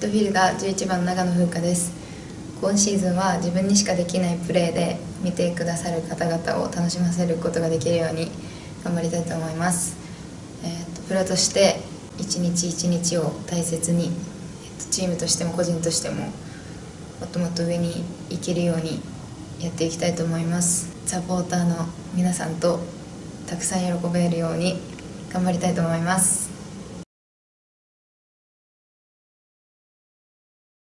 ドフィルダー11番長野風花です。今シーズンは自分にしかできないプレーで見てくださる方々を楽しませることができるように頑張りたいと思います。プロとして一日一日を大切に、チームとしても個人としてももっともっと上に行けるようにやっていきたいと思います。サポーターの皆さんとたくさん喜べるように頑張りたいと思います。